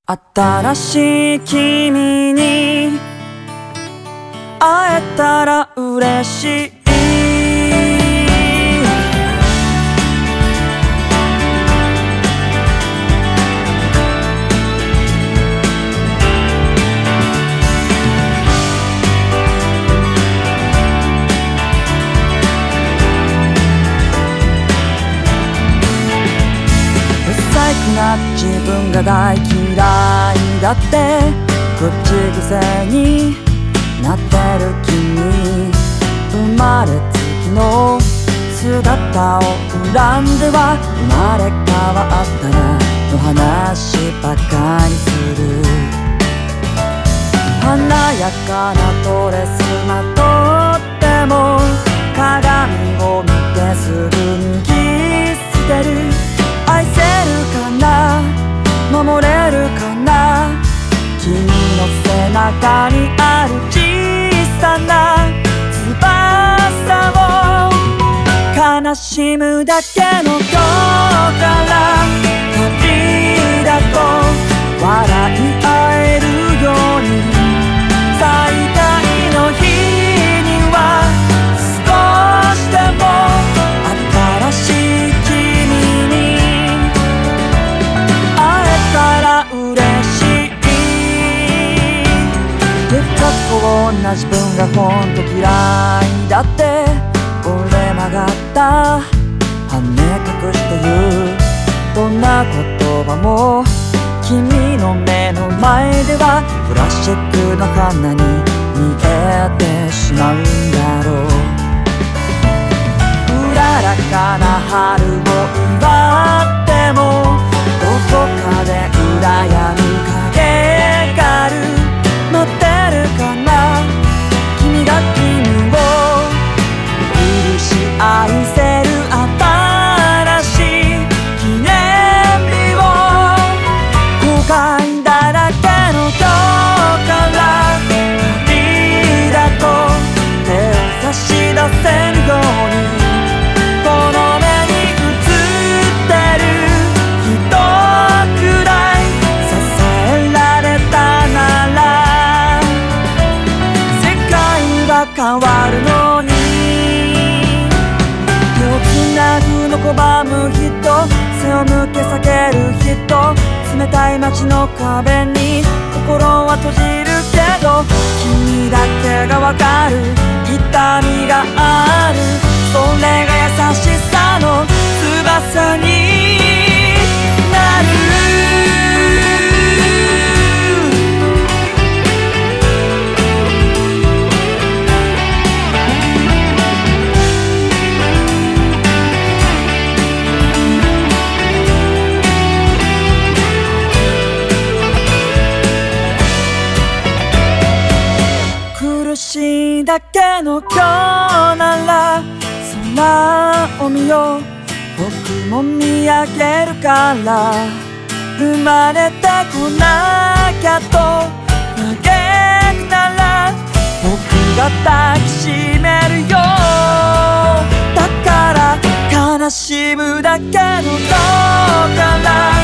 新しい君に会えたら嬉しい。不細工な自分が大嫌いだって口癖になってる君、生まれつきの姿を恨んでは生まれ変わったらの話ばかりする。華やかなドレスまとっても鏡を見てすぐ脱ぎ捨てる。愛せるかな、守れるかな、君の背中にある小さな翼を悲しむだけの今日から旅だと笑い合えるように、再会の日には少しでも新しい君に会えたら嬉しい。過去同じ分がほんと嫌いだって折れ曲がった羽隠して言う。どんな言葉も君の目の前ではプラスチックの花に見えてしまうんだろう。うららかな春を祝ってもどこかで羨む影がある。待ってるかな、君が君を許し愛せる新しい記念日を、後悔だらけの今日から旅だと手を差し出せるように、この目に映ってる人くらい支えられたなら変わるのに。手をつなぐの拒む人、背を向け避ける人、冷たい街の壁に心は閉じるけど君だけがわかる痛みがある。それが優しさの翼になる。苦しいだけの今日なら空を見よう。僕も見上げるから生まれてこなきゃと嘆くなら僕が抱きしめるよ。だから悲しむだけの今日から